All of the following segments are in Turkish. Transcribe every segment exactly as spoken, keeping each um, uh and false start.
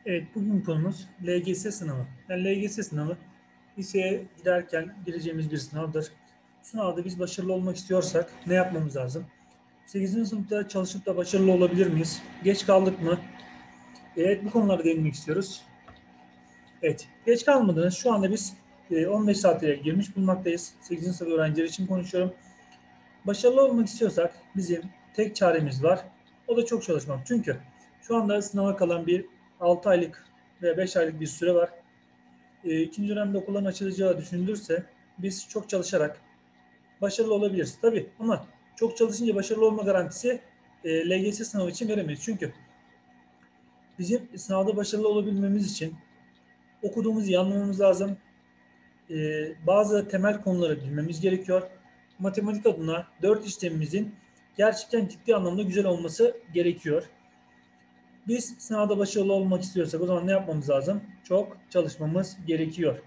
Evet, bugün konumuz L G S sınavı. Yani L G S sınavı liseye giderken gireceğimiz bir sınavdır. Bu sınavda biz başarılı olmak istiyorsak ne yapmamız lazım? sekizinci sınıfta çalışıp da başarılı olabilir miyiz? Geç kaldık mı? Evet, bu konulara değinmek istiyoruz. Evet, geç kalmadınız. Şu anda biz e, on beş saate girmiş bulunmaktayız. sekizinci sınıf öğrencileri için konuşuyorum. Başarılı olmak istiyorsak bizim tek çaremiz var. O da çok çalışmak. Çünkü şu anda sınava kalan bir altı aylık veya beş aylık bir süre var. E, ikinci dönemde okulların açılacağı düşünülürse biz çok çalışarak başarılı olabiliriz. Tabii ama çok çalışınca başarılı olma garantisi e, L G S sınavı için veremeyiz. Çünkü bizim sınavda başarılı olabilmemiz için okuduğumuzu iyi anlamamız lazım. E, bazı temel konuları bilmemiz gerekiyor. Matematik adına dört işlemimizin gerçekten ciddi anlamda güzel olması gerekiyor. Biz sınavda başarılı olmak istiyorsak o zaman ne yapmamız lazım? Çok çalışmamız gerekiyor.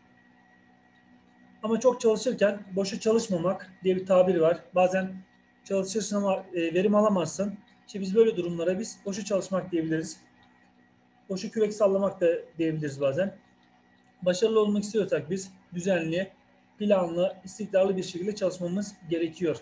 Ama çok çalışırken boşa çalışmamak diye bir tabir var. Bazen çalışırsın ama e, verim alamazsın. İşte biz böyle durumlara biz boşa çalışmak diyebiliriz. Boşa kürek sallamak da diyebiliriz bazen. Başarılı olmak istiyorsak biz düzenli, planlı, istikrarlı bir şekilde çalışmamız gerekiyor.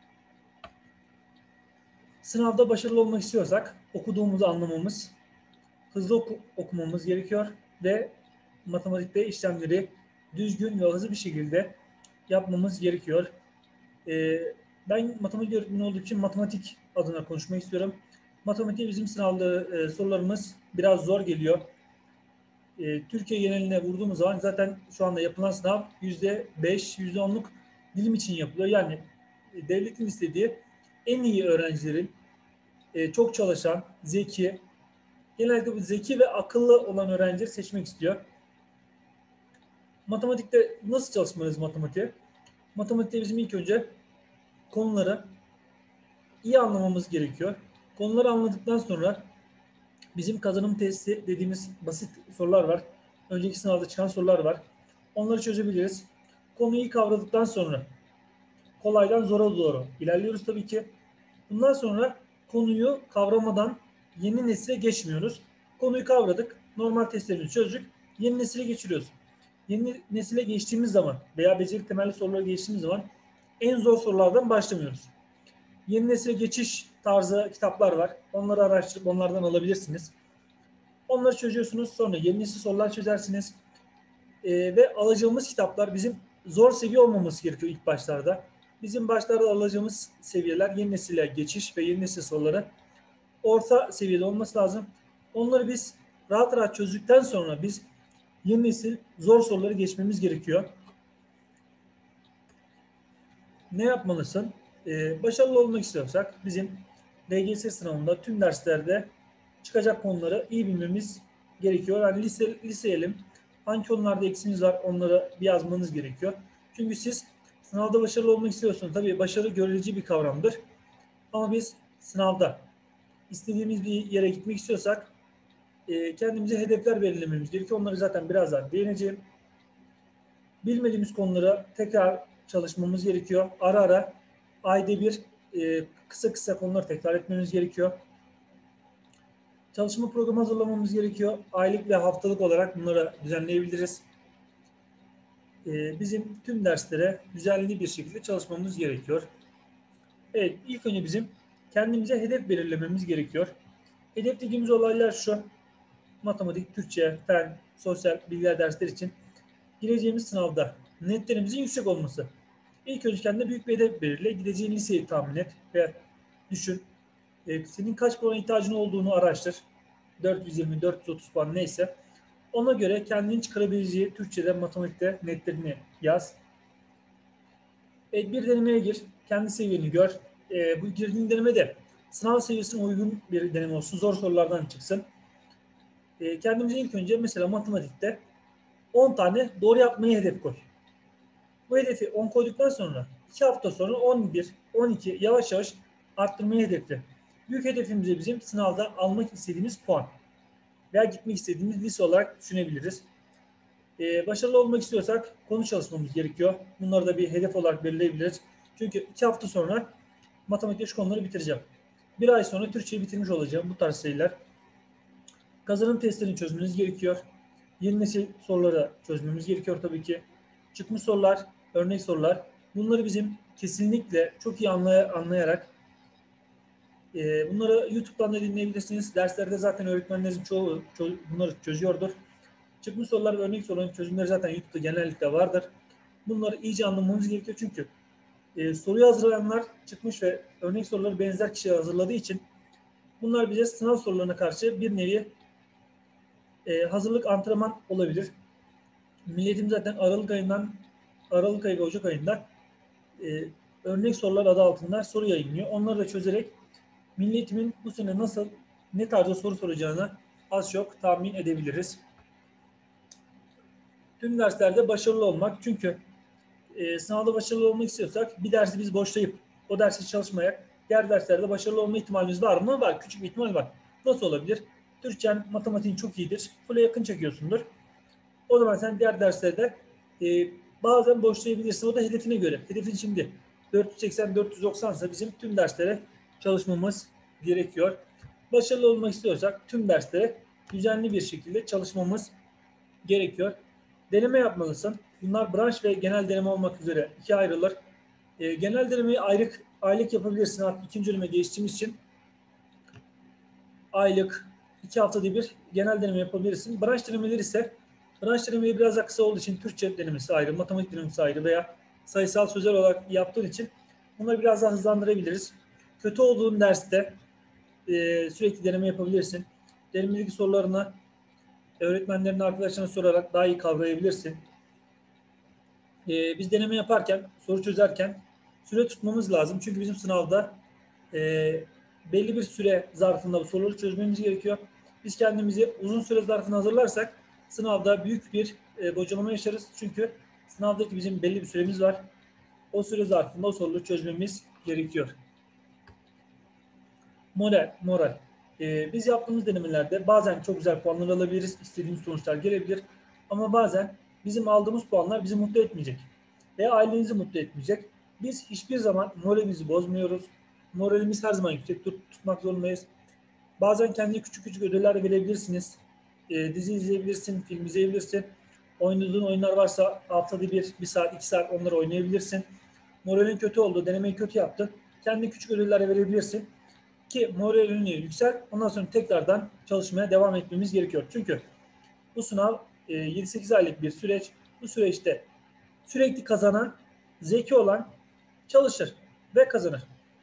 Sınavda başarılı olmak istiyorsak okuduğumuzu anlamamız, hızlı oku okumamız gerekiyor ve matematikte işlemleri düzgün ve hızlı bir şekilde yapmamız gerekiyor. Ee, ben matematik öğretmeni olduğum için matematik adına konuşmak istiyorum. Matematik bizim sınavda e, sorularımız biraz zor geliyor. E, Türkiye geneline vurduğumuz zaman zaten şu anda yapılan sınav yüzde beş, yüzde onluk dilim için yapılıyor. Yani e, devletin istediği en iyi öğrencilerin e, çok çalışan, zeki, genellikle bu zeki ve akıllı olan öğrencileri seçmek istiyor. Matematikte nasıl çalışmalıyız matematiğe? Matematikte bizim ilk önce konuları iyi anlamamız gerekiyor. Konuları anladıktan sonra bizim kazanım testi dediğimiz basit sorular var. Önceki sınavda çıkan sorular var. Onları çözebiliriz. Konuyu iyi kavradıktan sonra kolaydan zora doğru ilerliyoruz tabii ki. Bundan sonra konuyu kavramadan yeni nesile geçmiyoruz. Konuyu kavradık, normal testlerimizi çözdük, yeni nesile geçiriyoruz. Yeni nesile geçtiğimiz zaman veya beceri temelli soruları geçtiğimiz zaman en zor sorulardan başlamıyoruz. Yeni nesile geçiş tarzı kitaplar var. Onları araştırıp onlardan alabilirsiniz. Onları çözüyorsunuz. Sonra yeni nesil sorular çözersiniz. Ee, ve alacağımız kitaplar bizim zor seviye olmaması gerekiyor ilk başlarda. Bizim başlarda alacağımız seviyeler yeni nesile geçiş ve yeni nesil soruları orta seviyede olması lazım. Onları biz rahat rahat çözdükten sonra biz yeni nesil zor soruları geçmemiz gerekiyor. Ne yapmalısın? Ee, başarılı olmak istiyorsak bizim L G S sınavında tüm derslerde çıkacak konuları iyi bilmemiz gerekiyor. Yani lise, liseyelim. Hangi konularda eksimiz var onları bir yazmanız gerekiyor. Çünkü siz sınavda başarılı olmak istiyorsunuz. Tabii başarı görülücü bir kavramdır. Ama biz sınavda istediğimiz bir yere gitmek istiyorsak e, kendimize hedefler belirlememiz gerekiyor. Onları zaten birazdan değineceğim. Bilmediğimiz konulara tekrar çalışmamız gerekiyor. Ara ara ayda bir e, kısa kısa konuları tekrar etmemiz gerekiyor. Çalışma programı hazırlamamız gerekiyor. Aylık ve haftalık olarak bunları düzenleyebiliriz. Ee, bizim tüm derslere düzenli bir şekilde çalışmamız gerekiyor. Evet, ilk önce bizim kendimize hedef belirlememiz gerekiyor. Hedef dediğimiz olaylar şu: matematik, Türkçe, fen, sosyal bilgiler dersler için gireceğimiz sınavda netlerimizin yüksek olması. İlk önce kendine büyük bir hedef belirle. Gideceğin liseyi tahmin et ve düşün. Ee, senin kaç puan ihtiyacın olduğunu araştır. dört yüz yirmi, dört yüz otuz puan neyse. Ona göre kendini çıkarabileceği Türkçe'de, matematikte netlerini yaz. E, bir denemeye gir. Kendi seviyeni gör. E, bu girdiğin deneme de sınav seviyesine uygun bir deneme olsun. Zor sorulardan çıksın. E, kendimize ilk önce mesela matematikte on tane doğru yapmayı hedef koy. Bu hedefi on koyduktan sonra iki hafta sonra on bir, on iki yavaş yavaş arttırmayı hedefle. Büyük hedefimiz bizim sınavda almak istediğimiz puan veya gitmek istediğimiz lise olarak düşünebiliriz. Ee, başarılı olmak istiyorsak konu çalışmamız gerekiyor. Bunları da bir hedef olarak belirleyebiliriz. Çünkü iki hafta sonra matematik konuları bitireceğim. Bir ay sonra Türkçeyi bitirmiş olacağım. Bu tarz şeyler. Kazanım testlerini çözmeniz gerekiyor. Yeni nesil soruları çözmemiz gerekiyor tabii ki. Çıkmış sorular, örnek sorular. Bunları bizim kesinlikle çok iyi anlay anlayarak e, bunları YouTube'dan da dinleyebilirsiniz. Derslerde zaten öğretmenlerin çoğu, çoğu bunları çözüyordur. Çıkmış sorular ve örnek soruların çözümleri zaten YouTube'da genellikle vardır. Bunları iyice anlamamız gerekiyor çünkü e, soruyu hazırlayanlar çıkmış ve örnek soruları benzer kişiler hazırladığı için bunlar bize sınav sorularına karşı bir nevi e, hazırlık antrenman olabilir. Milletim zaten Aralık ayından Aralık ayı ve Ocak ayında e, örnek sorular adı altında soru yayınlıyor. Onları da çözerek milletimin bu sene nasıl ne tarzda soru soracağını az çok tahmin edebiliriz. Tüm derslerde başarılı olmak. Çünkü e, sınavda başarılı olmak istiyorsak bir dersi biz boşlayıp o dersi çalışmayarak diğer derslerde başarılı olma ihtimalimiz var mı? Var. Küçük bir ihtimal var. Nasıl olabilir? Türkçen, matematiğin çok iyidir. Full'e yakın çekiyorsundur. O zaman sen diğer derslerde e, bazen boşlayabilirsin. O da hedefine göre. Hedefin şimdi dört yüz seksen dört yüz doksan ise bizim tüm derslere çalışmamız gerekiyor. Başarılı olmak istiyorsak tüm derslere düzenli bir şekilde çalışmamız gerekiyor. Deneme yapmalısın. Bunlar branş ve genel deneme olmak üzere ikiye ayrılır. E, genel denemeyi aylık aylık yapabilirsin. Artık ikinci döneme geçtiğimiz için aylık, iki haftada bir genel deneme yapabilirsin. Branş denemeleri ise branş denemeyi biraz daha kısa olduğu için Türkçe denemesi ayrı, matematik denemesi ayrı veya sayısal sözel olarak yaptığın için bunları biraz daha hızlandırabiliriz. Kötü olduğun derste e, sürekli deneme yapabilirsin. Denemedeki sorularını öğretmenlerine, arkadaşlarına sorarak daha iyi kavrayabilirsin. E, biz deneme yaparken, soru çözerken süre tutmamız lazım. Çünkü bizim sınavda e, belli bir süre zarfında bu soruları çözmemiz gerekiyor. Biz kendimizi uzun süre zarfına hazırlarsak sınavda büyük bir e, bocalama yaşarız. Çünkü sınavdaki bizim belli bir süremiz var. O süre zarfında o soruları çözmemiz gerekiyor. Moral, moral. E, biz yaptığımız denemelerde bazen çok güzel puanlar alabiliriz. İstediğimiz sonuçlar gelebilir. Ama bazen bizim aldığımız puanlar bizi mutlu etmeyecek. Veya ailenizi mutlu etmeyecek. Biz hiçbir zaman moralimizi bozmuyoruz. Moralimiz her zaman yüksek tut, tutmak zorundayız. Bazen kendine küçük küçük ödüller verebilirsiniz. E, dizi izleyebilirsin, film izleyebilirsin. Oynadığın oyunlar varsa haftada bir, bir saat, iki saat onları oynayabilirsin. Moralin kötü oldu, denemeyi kötü yaptın. Kendine küçük ödüller verebilirsin. Ki moralini yüksel. Ondan sonra tekrardan çalışmaya devam etmemiz gerekiyor. Çünkü bu sınav e, yedi sekiz aylık bir süreç. Bu süreçte sürekli kazanan, zeki olan çalışır ve kazanır.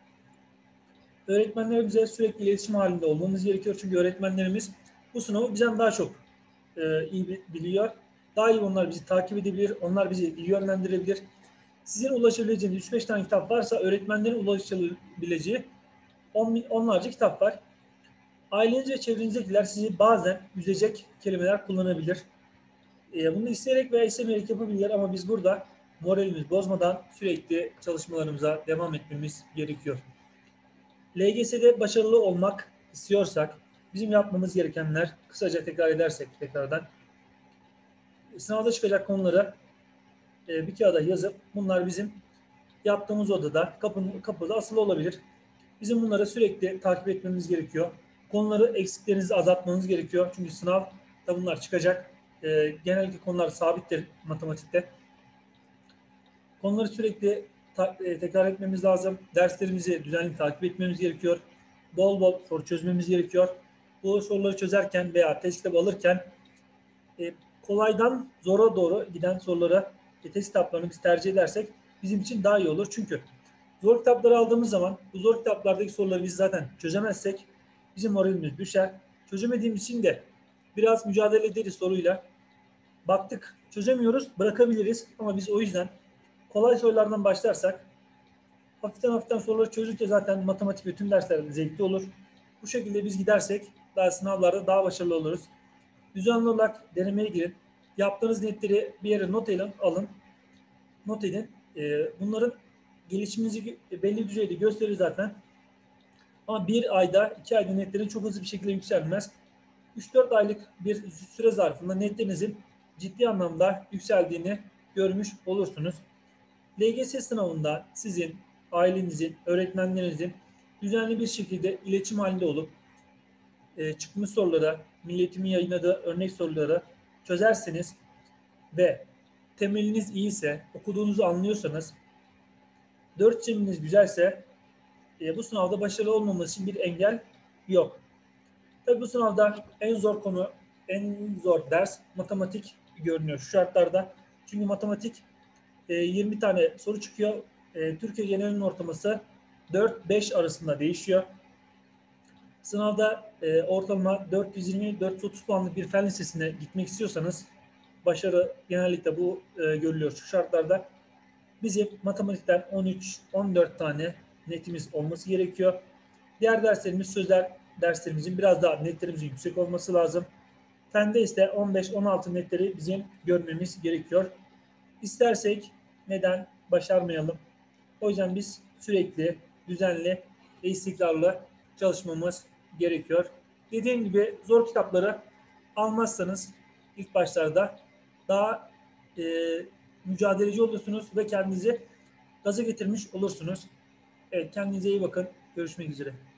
Öğretmenlerimize sürekli iletişim halinde olmamız gerekiyor. Çünkü öğretmenlerimiz bu sınavı bizden daha çok e, iyi biliyor. Daha iyi onlar bizi takip edebilir. Onlar bizi iyi yönlendirebilir. Sizin ulaşabileceğiniz üç beş tane kitap varsa öğretmenlerin ulaşabileceği on, onlarca kitap var. Aileniz ve çevrenizdekiler sizi bazen üzecek kelimeler kullanabilir. E, bunu isteyerek veya istemeyerek yapabilirler ama biz burada moralimizi bozmadan sürekli çalışmalarımıza devam etmemiz gerekiyor. L G S'de başarılı olmak istiyorsak bizim yapmamız gerekenler kısaca tekrar edersek tekrardan sınavda çıkacak konuları e, bir kağıda yazıp bunlar bizim yaptığımız odada kapının, kapıda asılı olabilir. Bizim bunları sürekli takip etmemiz gerekiyor. Konuları eksiklerinizi azaltmanız gerekiyor. Çünkü sınavda bunlar çıkacak. E, genellikle konular sabittir matematikte. Konuları sürekli ta, e, tekrar etmemiz lazım. Derslerimizi düzenli takip etmemiz gerekiyor. Bol bol soru çözmemiz gerekiyor. Bu soruları çözerken veya test kitabı alırken e, kolaydan zora doğru giden sorulara e, test kitaplarını biz tercih edersek bizim için daha iyi olur. Çünkü zor kitapları aldığımız zaman bu zor kitaplardaki soruları biz zaten çözemezsek bizim moralimiz düşer. Çözemediğimiz için de biraz mücadele ederiz soruyla. Baktık çözemiyoruz, bırakabiliriz. Ama biz o yüzden kolay sorulardan başlarsak hafiften hafiften soruları çözdükçe zaten matematik ve tüm derslerde zevkli olur. Bu şekilde biz gidersek daha sınavlarda daha başarılı oluruz. Düzenli olarak denemeye girin. Yaptığınız netleri bir yere not alın. Not edin. Bunların gelişiminizi belli bir düzeyde gösterir zaten. Ama bir ayda, iki ayda netlerin çok hızlı bir şekilde yükselmez. üç dört aylık bir süre zarfında netlerinizin ciddi anlamda yükseldiğini görmüş olursunuz. L G S sınavında sizin, ailenizin, öğretmenlerinizin düzenli bir şekilde iletişim halinde olup e, çıkmış soruları, Milli Eğitim'in yayınladığı örnek soruları çözerseniz ve temeliniz iyiyse, okuduğunuzu anlıyorsanız, dört seçeneğiniz güzelse e, bu sınavda başarılı olmaması için bir engel yok. Tabii bu sınavda en zor konu, en zor ders matematik görünüyor şu şartlarda. Çünkü matematik e, yirmi tane soru çıkıyor. E, Türkiye genelinin ortalaması dört beş arasında değişiyor. Sınavda e, ortalama dört yüz yirmi dört yüz otuz puanlık bir fen lisesine gitmek istiyorsanız başarı genellikle bu e, görülüyor şu şartlarda. Bizim matematikten on üç on dört tane netimiz olması gerekiyor. Diğer derslerimiz sözel derslerimizin biraz daha netlerimizin yüksek olması lazım. Fende ise on beş on altı netleri bizim görmemiz gerekiyor. İstersek neden başarmayalım? O yüzden biz sürekli, düzenli ve istikrarlı çalışmamız gerekiyor. Dediğim gibi zor kitapları almazsanız ilk başlarda daha e, mücadeleci olursunuz ve kendinizi gaza getirmiş olursunuz. Evet, kendinize iyi bakın. Görüşmek üzere.